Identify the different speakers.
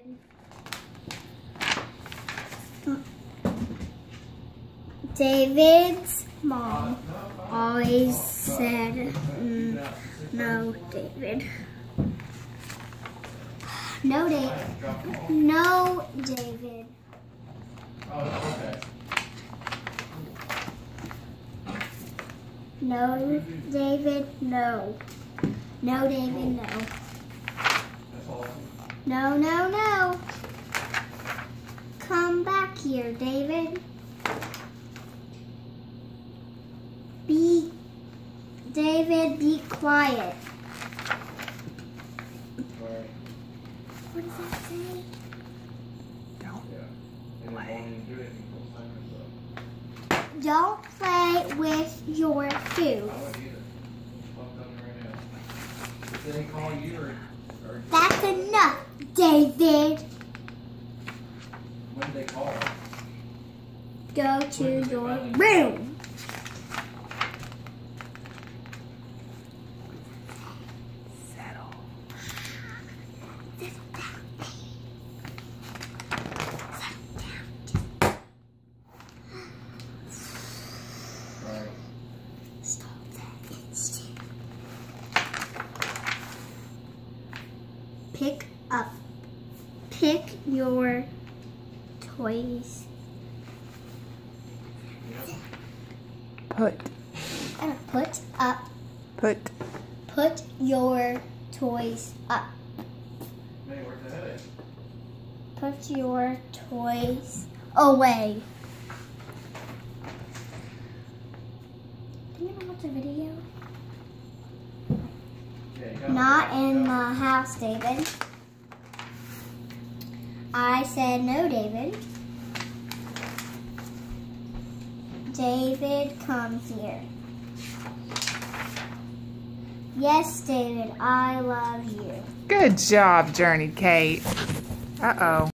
Speaker 1: David's mom always said, no, David. No, David. No, David. No, David, no. No, David, no. No, no, no. Come back here, David. David, be quiet. What does that say? Don't play with your food. That's enough, David.
Speaker 2: When did they call?
Speaker 1: Go to your room. Stop that instant. Pick your toys.
Speaker 3: Put
Speaker 1: your toys up. Put your toys away. Can you watch a video? Not in the house, David. I said no, David. David, come here. Yes, David, I love you.
Speaker 3: Good job, Journey Kate. Uh-oh.